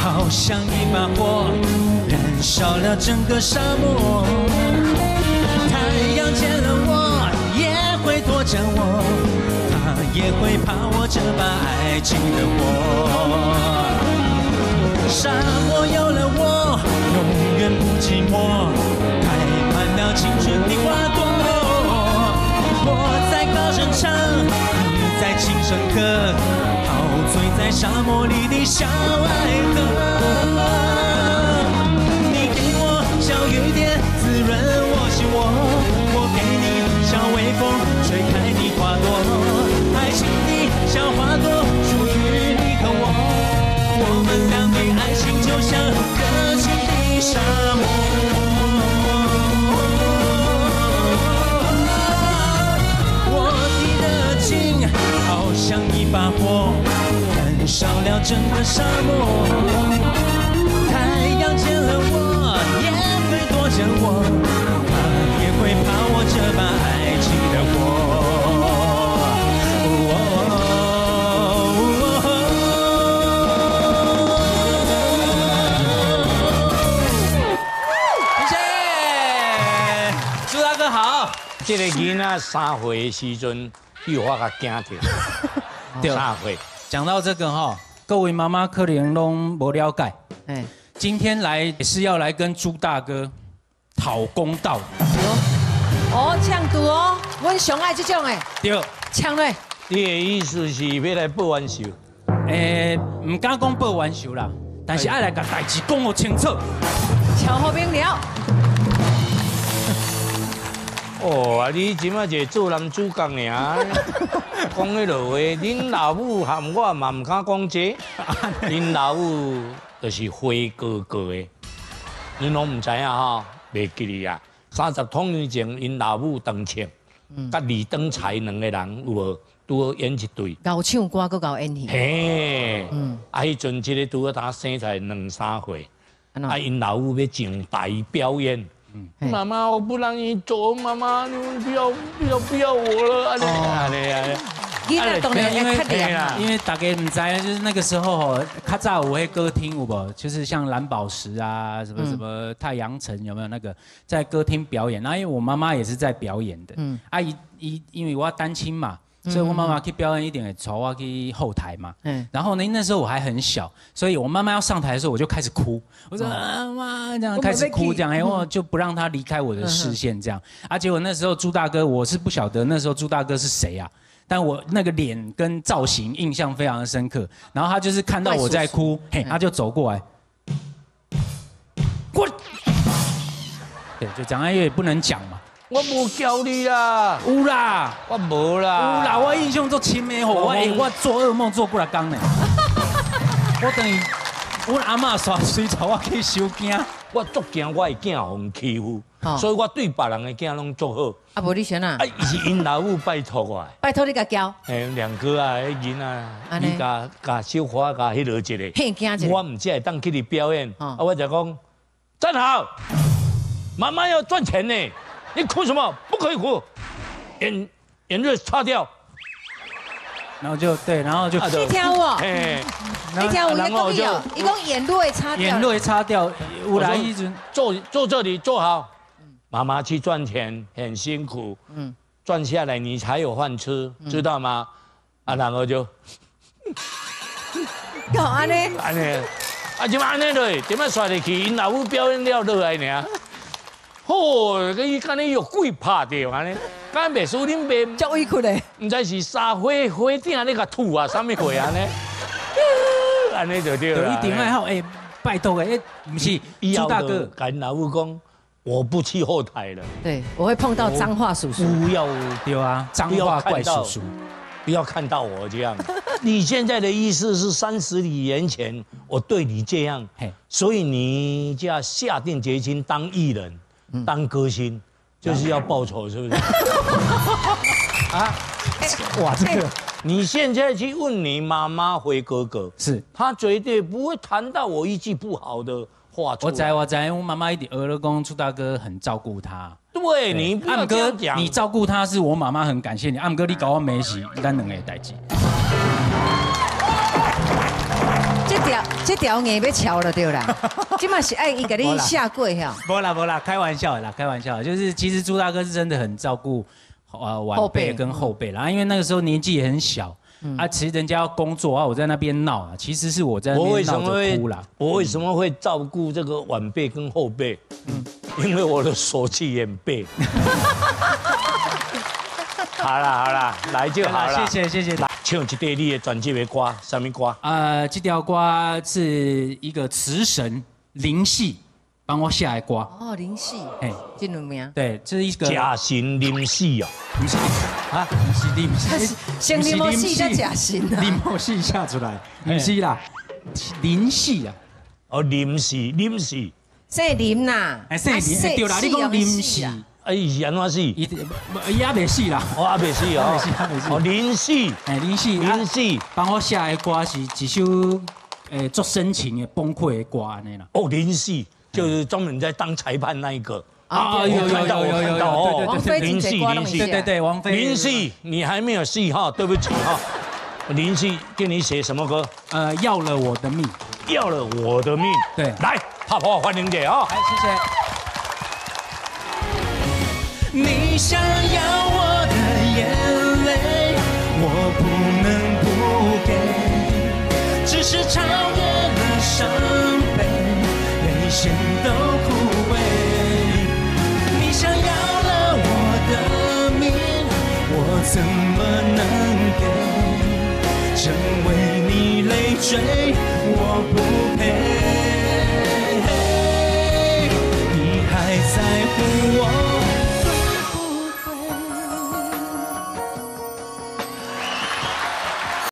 好像一把火，燃烧了整个沙漠。太阳见了我，也会躲着我，它也会怕我这把爱情的火。沙漠有了我，永远不寂寞，开满了青春的花朵。我在高声唱，你在轻声喝，陶醉在沙漠里的小爱河。你给我小雨点滋润我心窝，我给你小微风吹开的花朵，爱情的小花朵属于你和我，我们俩的爱情就像热情的沙漠。好像一把火，燃烧了整个沙漠。太阳见了我，也会躲着我，它也会怕我这把爱情的火。谢谢，朱大哥好。 这个囡仔3岁的时阵。比我较惊着， 对 3岁。 讲到这个哈，各位妈妈可能拢无了解。今天来是要来跟朱大哥讨公道。 哦，呛赌哦，阮上爱这种诶。 对。 呛嘞。 你的意思是要来报冤仇？ 唔敢讲报冤仇啦，但是爱来甲代志讲好清楚。 巧好明了。 哦，你即马就做男主角尔，讲迄落话，恁老母含我嘛唔敢讲这，恁老母就是灰哥哥的，恁拢唔知影哈，袂记哩啊。30多年前，因老母邓庆，甲李登才两个人有无拄好演一对， 搞唱歌佮搞演戏。 嘿，啊，迄阵即个拄好他生才2、3岁，啊，因老母要上台表演。妈妈，我不让你走，妈妈，你们不要我了，安尼。 因为大家唔知，就是那个时候吼，较早有迄歌厅有无？就是像蓝宝石啊，什么太阳城有没有那个在歌厅表演？然后因为我妈妈也是在表演的，因为我单亲嘛。所以我妈妈去表演一定会带我去后台嘛。然后呢，那时候我还很小，所以我妈妈要上台的时候，我就开始哭。我说妈，这样开始哭，这样，然后就不让她离开我的视线，这样。结果那时候朱大哥，我是不晓得那时候朱大哥是谁啊，但我那个脸跟造型印象非常的深刻。然后他就是看到我在哭，他就走过来，滚。对，就讲也不能讲嘛。 我无叫你啦， 有啦， 我无啦， 有啦，我印象足深的吼，我做噩梦做几啊天呢。我等于阮阿嬷随带我去收惊， 我足惊我的囝被欺负，所以我对别人的囝拢足好。 啊，无你先啊？ 是因老母拜托我。 拜托你甲教。 亮哥啊，迄囡仔，你甲小花甲迄落一个， 嘿，惊一个。 我唔只会当去你表演，我就讲站好，妈妈要赚钱呢。你哭什么？不可以哭，眼泪擦掉。 然后就对，然后就你听我，你听我一讲有，一共眼泪擦掉， 眼泪擦掉，有来一直坐这里坐好。妈妈去赚钱很辛苦，赚下来你才有饭吃，知道吗？然后就， 搞安尼， 怎么安尼嘞？怎么刷入去？因老母表演了落来呢？哦，伊敢你有鬼拍着安尼，敢袂输恁爸？ 足委屈嘞！ 唔知是沙火顶咧甲吐啊，啥物火安尼？安尼就对了。 一定爱好拜托不是朱大哥， 跟老母讲，我不去后台了。 对，我会碰到脏话叔叔。 不要对啊，脏话怪叔叔， 不要看到我这样。你现在的意思是30几年前我对你这样，所以你就要下定决心当艺人。当歌星就是要报仇，是不是？啊，哇，这个你现在去问你妈妈回哥哥， 是他绝对不会谈到我一句不好的话出来。 我知，我妈妈一直俄了公朱大哥很照顾他。 对，你不要这样讲。 你照顾他是我妈妈很感谢你，暗哥你搞我没事，咱两个代志。 这这条硬要敲了对啦，这嘛是爱伊给你下跪哈。 不啦，开玩笑啦，开玩笑，就是其实朱大哥是真的很照顾晚辈跟后辈啦，因为那个时候年纪也很小。其实人家要工作啊，我在那边闹啊，其实是我在那边闹着哭啦。 我为什么会照顾这个晚辈跟后辈？因为我的手气很背。好啦，来就好了。 谢谢。 来唱一段你的专辑的歌，什么歌？ 这条歌是一个词神林夕帮我写的歌。 哦，林夕，这两名。 对，这是一个假神林夕哦。 不是啊，不是林夕， 先林某戏才假神啊。 林某戏写出来，不是啦，林夕啊。 哦，林夕。 姓林呐。 姓林，对啦，你讲林夕。 伊安怎死？ 伊还未死啦。 我还未死哦。哦，林夕。林夕帮我写的歌是一首足深情的崩溃的歌安尼啦。 哦，林夕就是专门在当裁判那一个。 有， 王菲林夕， 对，王菲。 林夕，你还没有戏哈，对不起哈。林夕给你写什么歌？ 要了我的命。 要了我的命。 对， 来，泡泡欢迎姐啊！ 来，谢谢。 你想要我的眼泪，我不能不给，只是超越了伤悲，泪腺都枯萎。你想要了我的命，我怎么能给？成为你累赘，我不配。